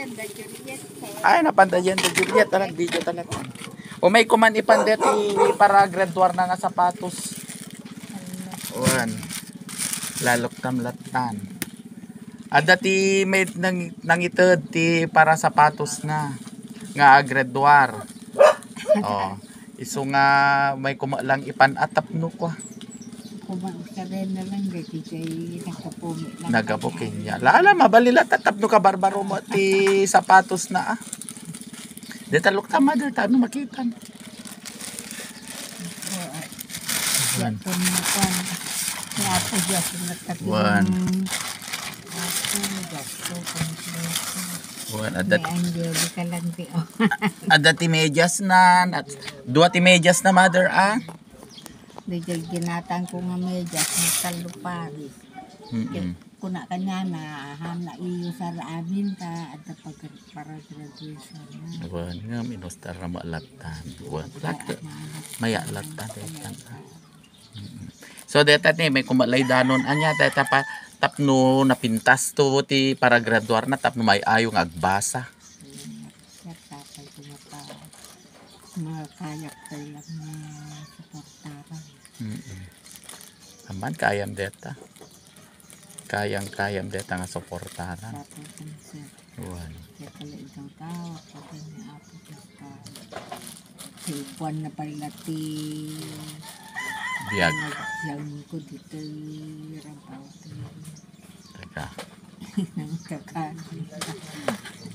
Ay, napandayan na Juliet. Talag video talaga. O may kuman ipandet para grade 1 na nga sapatos. Uwan. Lalok tamlatan. Ada ti may nangitid ti para sapatos na. Nga grade 1. Oh. Iso nga may kumalang ipanatap no ko. Kumaksarin na lang gati kay nakapumi lang. Nagabukin niya. Lala, mabalila tatap no ka barbaro mo ti sapatos na ah. Deta look tama deta no makita. Yan po na kwan. Kaya po dyan nagkatulong. One. May Adat Angelica lang di o. ti medyas na. Dua ti medyas na mother ah. Di dyan ginatang ko nga medyas ng talupari. Kuna kanya na hana iyo sa amin ka at para graduation na. Wan nga minustar na maalatan. Wan lata. Maya lata deta. So deta ni may kumalay danon anya deta pa tapno napintas to ti para graduar na tapno may ayo nga agbasa. Siya tatay ko na pa makayak tayo lang na suportaran. Aman kayam deta. Kayang deta nga suportaran. Tapos ang siya. Wan. Kaya pala ikaw tawag pati ni Apo Kasta. Sipuan na pala ti Diag. Nagyang ko dito rabaw ti Teka. nang kakain.